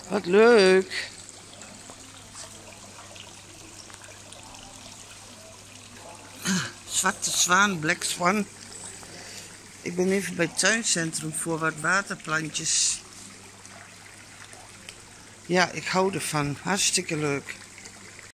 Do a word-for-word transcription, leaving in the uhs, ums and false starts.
Wat leuk. Zwarte zwaan, Black Swan. Ik ben even bij het tuincentrum voor wat waterplantjes. Ja, ik hou ervan. Hartstikke leuk.